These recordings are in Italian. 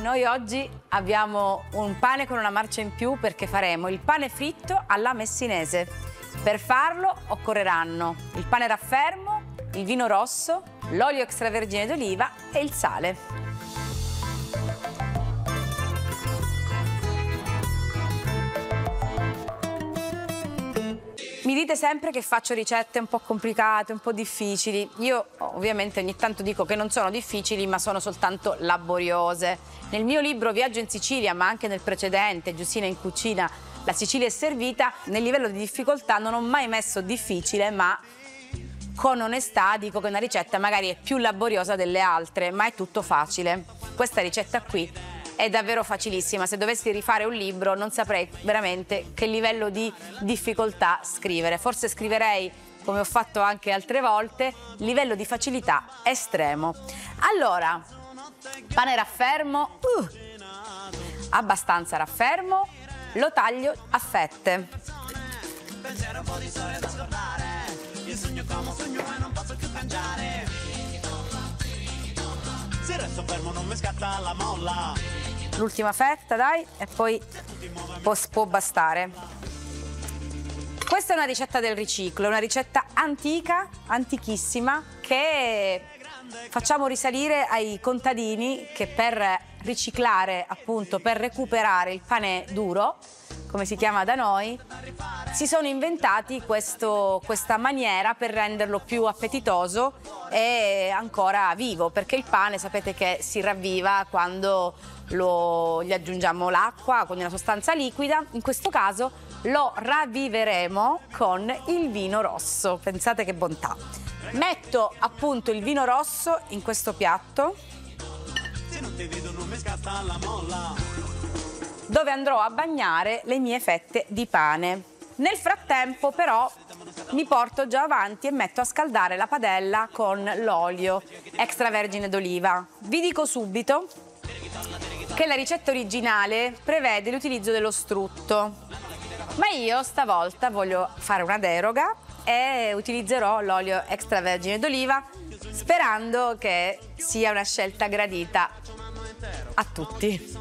noi oggi abbiamo un pane con una marcia in più perché faremo il pane fritto alla messinese. Per farlo occorreranno il pane raffermo, il vino rosso, l'olio extravergine d'oliva e il sale. Mi dite sempre che faccio ricette un po' complicate, un po' difficili. Io ovviamente ogni tanto dico che non sono difficili, ma sono soltanto laboriose. Nel mio libro Viaggio in Sicilia, ma anche nel precedente, Giustina in cucina, la Sicilia è servita, nel livello di difficoltà non ho mai messo difficile, ma con onestà dico che una ricetta magari è più laboriosa delle altre, ma è tutto facile. Questa ricetta qui è davvero facilissima. Se dovessi rifare un libro non saprei veramente che livello di difficoltà scrivere. Forse scriverei, come ho fatto anche altre volte, livello di facilità estremo. Allora, pane raffermo, abbastanza raffermo, lo taglio a fette. Se resto fermo non mi scatta la molla. L'ultima fetta, dai, e poi può bastare. Questa è una ricetta del riciclo, una ricetta antica, antichissima, che facciamo risalire ai contadini che per riciclare, appunto, per recuperare il pane duro, come si chiama da noi, si sono inventati questa maniera per renderlo più appetitoso e ancora vivo, perché il pane sapete che si ravviva quando gli aggiungiamo l'acqua, quindi una sostanza liquida. In questo caso lo ravviveremo con il vino rosso. Pensate che bontà. Metto appunto il vino rosso in questo piatto, dove andrò a bagnare le mie fette di pane. Nel frattempo però mi porto già avanti e metto a scaldare la padella con l'olio extravergine d'oliva. Vi dico subito che la ricetta originale prevede l'utilizzo dello strutto, ma io stavolta voglio fare una deroga e utilizzerò l'olio extravergine d'oliva, sperando che sia una scelta gradita a tutti.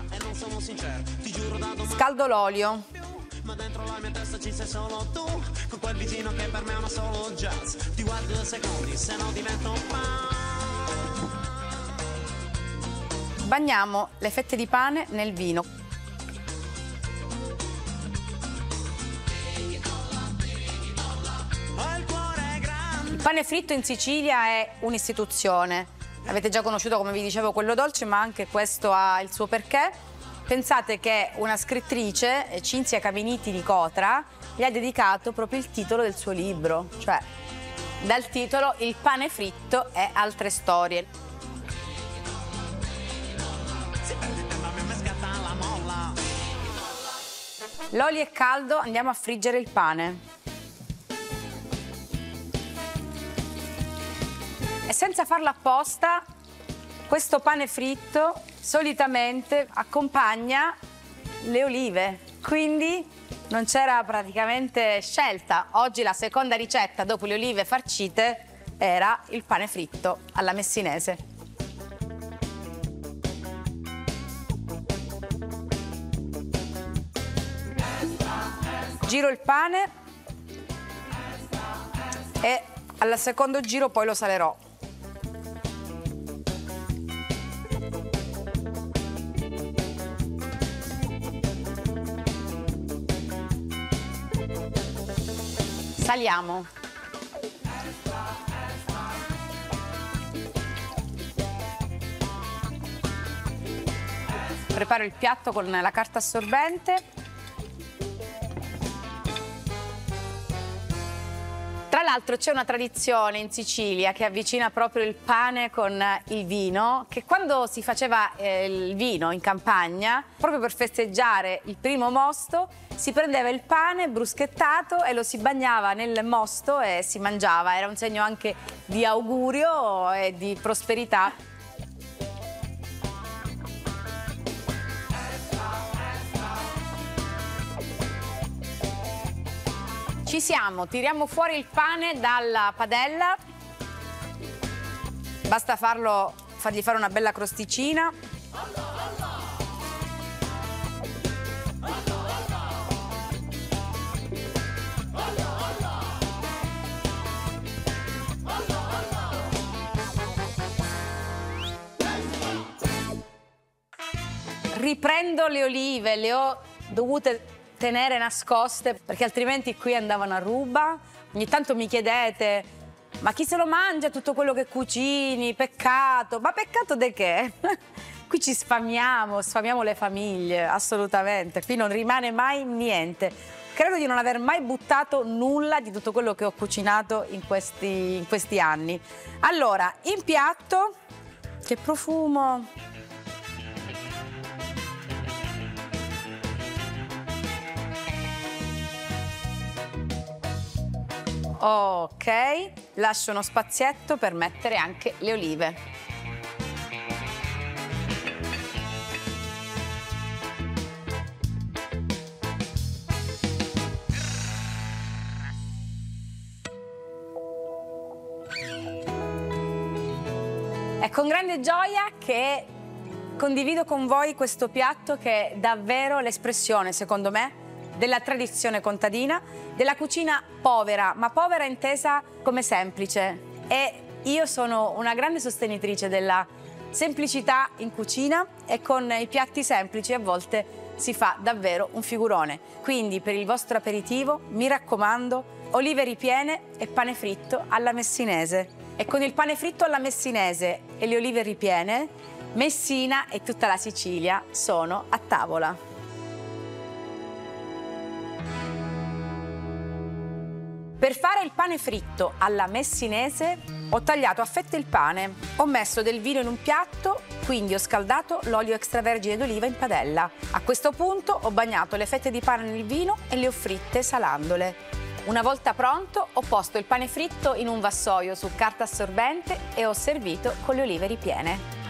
Scaldo l'olio. Ma dentro la mia testa ci sei solo tu, con quel vicino che per me è uno solo jazz. Ti guardo 2 secondi, se no divento un fan. Bagniamo le fette di pane nel vino. Il pane fritto in Sicilia è un'istituzione. Avete già conosciuto, come vi dicevo, quello dolce, ma anche questo ha il suo perché. Pensate che una scrittrice, Cinzia Caminiti di Cotra, gli ha dedicato proprio il titolo del suo libro, cioè dal titolo Il pane fritto e altre storie. L'olio è caldo, andiamo a friggere il pane. E senza farlo apposta, questo pane fritto solitamente accompagna le olive, quindi non c'era praticamente scelta. Oggi la seconda ricetta dopo le olive farcite era il pane fritto alla messinese. Giro il pane e al secondo giro poi lo salerò. Saliamo. Preparo il piatto con la carta assorbente. Tra l'altro c'è una tradizione in Sicilia che avvicina proprio il pane con il vino, che quando si faceva il vino in campagna, proprio per festeggiare il primo mosto, si prendeva il pane bruschettato e lo si bagnava nel mosto e si mangiava. Era un segno anche di augurio e di prosperità. Ci siamo, tiriamo fuori il pane dalla padella, basta fargli fare una bella crosticina. riprendo le olive, le ho dovute tenere nascoste perché altrimenti qui andavano a ruba. Ogni tanto mi chiedete, ma chi se lo mangia tutto quello che cucini? Peccato. Ma peccato di che? Qui ci sfamiamo le famiglie, assolutamente. Qui non rimane mai niente. Credo di non aver mai buttato nulla di tutto quello che ho cucinato in questi anni. Allora, in piatto, che profumo! Ok, lascio uno spazietto per mettere anche le olive. È con grande gioia che condivido con voi questo piatto che è davvero l'espressione, secondo me, della tradizione contadina, della cucina povera, ma povera intesa come semplice. E io sono una grande sostenitrice della semplicità in cucina e con i piatti semplici a volte si fa davvero un figurone. Quindi per il vostro aperitivo, mi raccomando, olive ripiene e pane fritto alla messinese. E con il pane fritto alla messinese e le olive ripiene, Messina e tutta la Sicilia sono a tavola. Per fare il pane fritto alla messinese ho tagliato a fette il pane, ho messo del vino in un piatto, quindi ho scaldato l'olio extravergine d'oliva in padella. A questo punto ho bagnato le fette di pane nel vino e le ho fritte salandole. Una volta pronto ho posto il pane fritto in un vassoio su carta assorbente e ho servito con le olive ripiene.